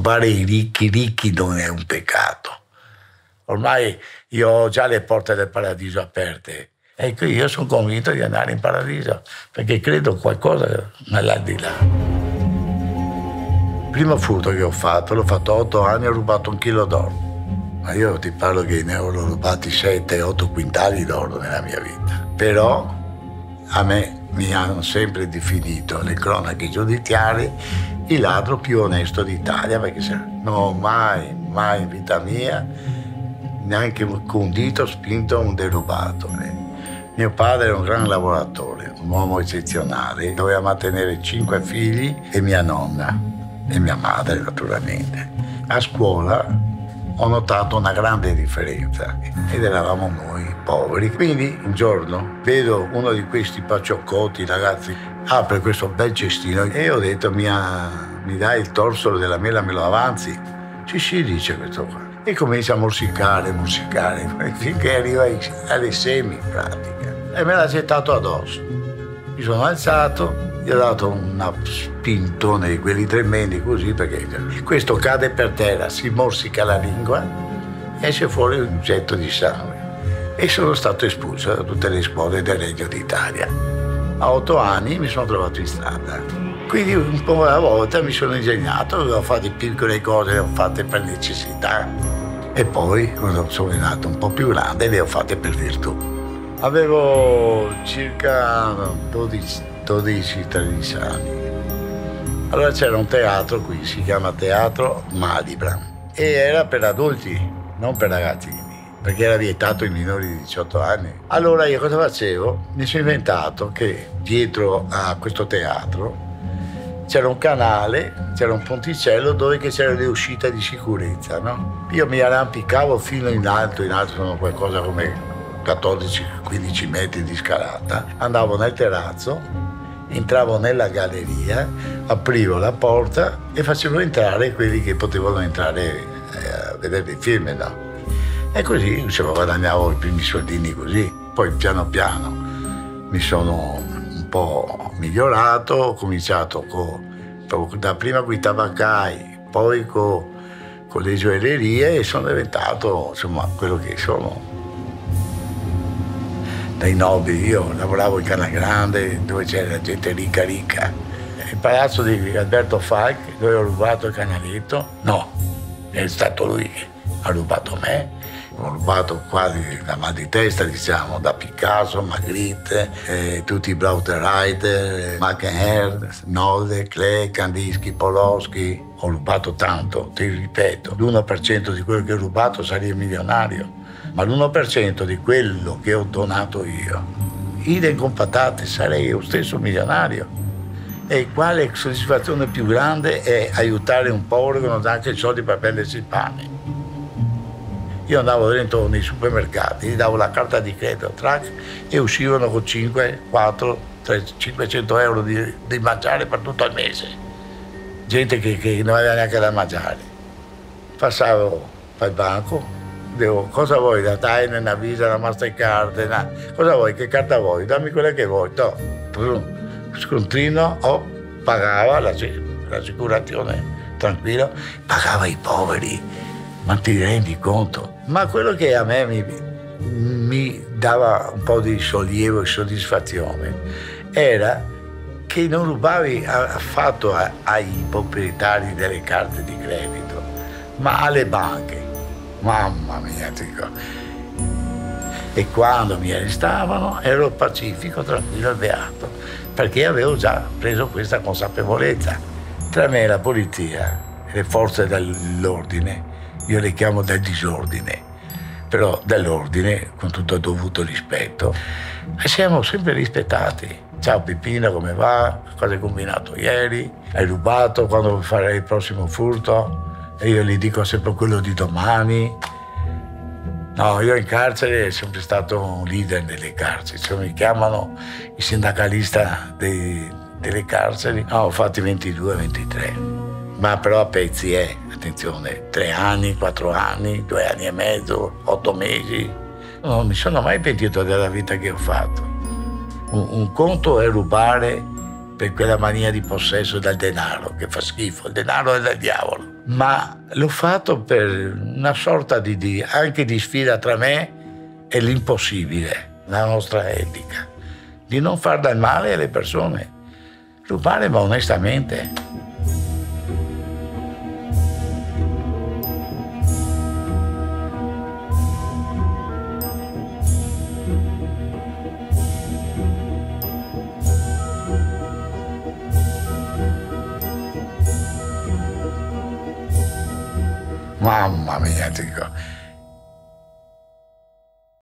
rubare i ricchi non è un peccato. Ormai io ho già le porte del paradiso aperte. Ecco, io sono convinto di andare in paradiso, perché credo qualcosa nell'aldilà. Il primo furto che ho fatto, l'ho fatto 8 anni, ho rubato 1 chilo d'oro. Ma io ti parlo che ne ho rubati 7-8 quintali d'oro nella mia vita. Però a me mi hanno sempre definito le cronache giudiziarie il ladro più onesto d'Italia, perché non ho mai in vita mia neanche con un dito spinto un derubato. Mio padre era un gran lavoratore, un uomo eccezionale, doveva mantenere 5 figli e mia nonna, e mia madre naturalmente. A scuola ho notato una grande differenza ed eravamo noi poveri. Quindi un giorno vedo uno di questi pacioccotti ragazzi apre questo bel cestino e ho detto mi dai il torsolo della mela, me lo avanzi? Sì, dice questo qua. E comincia a morsicare, finché arriva alle semi in pratica. E me l'ha gettato addosso. Mi sono alzato, gli ho dato una spintone di quelli tremendi così, perché questo cade per terra, si morsica la lingua, esce fuori un getto di sangue. E sono stato espulso da tutte le scuole del Regno d'Italia. A 8 anni mi sono trovato in strada. Quindi un po' alla volta mi sono ingegnato, ho fatto piccole cose, le ho fatte per necessità. E poi, quando sono diventato un po' più grande, le ho fatte per virtù. Avevo circa 12-13 anni. Allora c'era un teatro qui, si chiama Teatro Malibran. E era per adulti, non per ragazzini, perché era vietato ai minori di 18 anni. Allora io cosa facevo? Mi sono inventato che dietro a questo teatro c'era un canale, c'era un ponticello dove c'erano le uscite di sicurezza, no? Io mi arrampicavo fino in alto sono qualcosa come 14-15 metri di scalata, andavo nel terrazzo, entravo nella galleria, aprivo la porta e facevo entrare quelli che potevano entrare a vedere i film, no? E così guadagnavo i primi soldini così. Poi piano piano mi sono un po' migliorato, ho cominciato da prima con i tabaccai, poi con le gioiellerie e sono diventato insomma quello che sono. Dai nobili, io lavoravo in Canal Grande dove c'era gente ricca. Il palazzo di Alberto Falck dove ho rubato il canaletto, no, è stato lui che ha rubato me. Ho rubato quasi la mal di testa, diciamo, da Picasso, Magritte, tutti i Brauterreiter, Mackenherr, Nolde, Klee, Kandinsky, Polowski. Ho rubato tanto, ti ripeto, l'1% di quello che ho rubato sarei milionario, ma l'1% di quello che ho donato io, idem con patate, sarei io stesso milionario. E quale soddisfazione più grande è aiutare un povero che non ha anche i soldi per prendersi il pane? Io andavo dentro nei supermercati, gli davo la carta di credito, track, e uscivano con 500 euro di mangiare per tutto il mese. Gente che non aveva neanche da mangiare. Passavo al banco, dicevo, cosa vuoi? La Time, una Visa, una Mastercard, cosa vuoi? Che carta vuoi? Dammi quella che vuoi. Scontrino, pagava l'assicurazione, tranquillo, pagava i poveri. Ma ti rendi conto? Ma quello che a me mi dava un po' di sollievo e soddisfazione era che non rubavi affatto ai proprietari delle carte di credito, ma alle banche. Mamma mia, dico. E quando mi arrestavano ero pacifico, tranquillo e beato, perché avevo già preso questa consapevolezza. Tra me e la polizia e le forze dell'ordine, io le chiamo del disordine, però dell'ordine con tutto il dovuto rispetto. E siamo sempre rispettati. Ciao Pipino, come va? Cosa hai combinato ieri? Hai rubato? Quando farai il prossimo furto? E io gli dico sempre quello di domani. No, io in carcere sono sempre stato un leader delle carceri. Mi chiamano il sindacalista delle carceri. No, ho fatto 22-23. Ma però a pezzi attenzione, 3 anni, 4 anni, 2 anni e mezzo, 8 mesi. Non mi sono mai pentito della vita che ho fatto. Un conto è rubare per quella mania di possesso del denaro, che fa schifo, il denaro è del diavolo. ma l'ho fatto per una sorta anche di sfida tra me e l'impossibile, la nostra etica, di non far del male alle persone, rubare ma onestamente. Mamma mia, dico,